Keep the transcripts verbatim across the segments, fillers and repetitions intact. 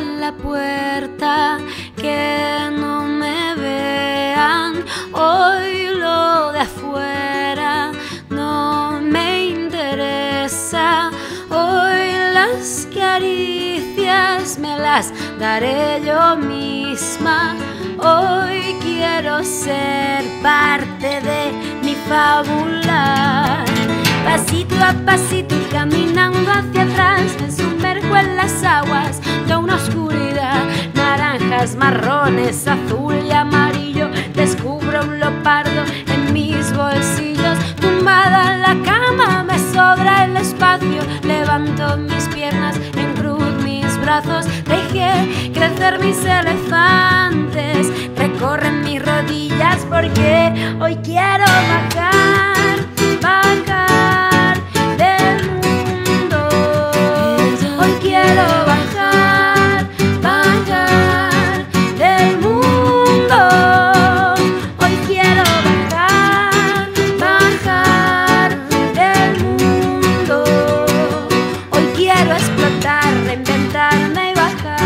en la puerta, que no me vean. Hoy lo de afuera no me interesa. Hoy las caricias me las daré yo misma. Hoy quiero ser parte de mi fábula. Pasito a pasito y caminando hacia atrás, me sumerjo en las aguas de una oscuridad. Naranjas, marrones, azul y amarillo. Descubro un leopardo en mis bolsillos. Tumbada en la cama me sobra el espacio. Levanto mis piernas, en cruz mis brazos. Dejé crecer mis elefantes. Recorren mis rodillas porque hoy quiero bajar, bajar del mundo. Hoy quiero bajar, bajar del mundo. Hoy quiero bajar, bajar del mundo. Hoy quiero explotar, reinventarme y bajar.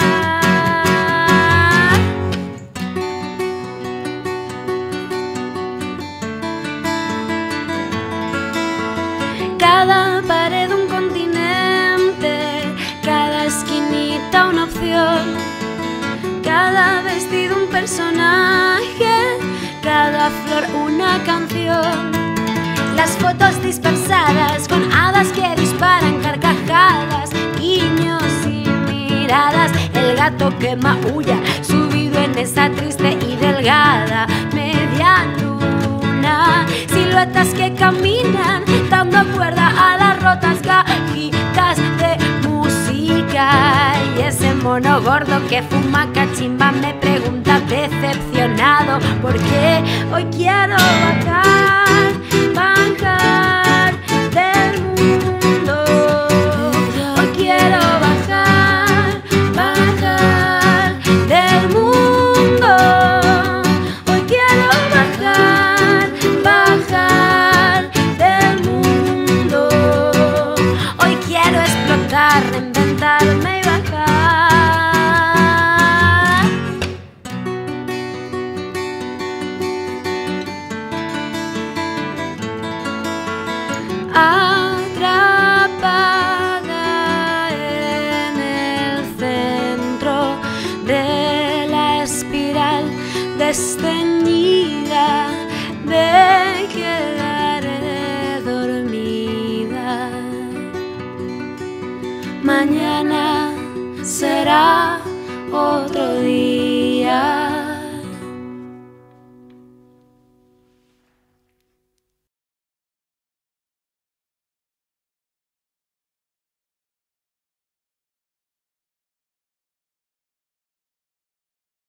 Cada pared un continente, cada esquinita una opción, cada vestido un personaje, cada flor una canción. Las fotos dispersadas con hadas que disparan carcajadas, guiños y miradas. El gato que maulla subido en esa triste y delgada media luna. Siluetas que caminan dando cuerda a las rotas cajitas de música. Y ese mono gordo que fuma cachimba me pregunta decepcionado por qué hoy quiero bajar, bajar del mundo. Hoy quiero bajar, bajar del mundo. Hoy quiero bajar, bajar del mundo. Hoy quiero explotar, reinventarme y bajar. Atrapada en el centro de la espiral desteñida, me quedaré dormida. Mañana será otro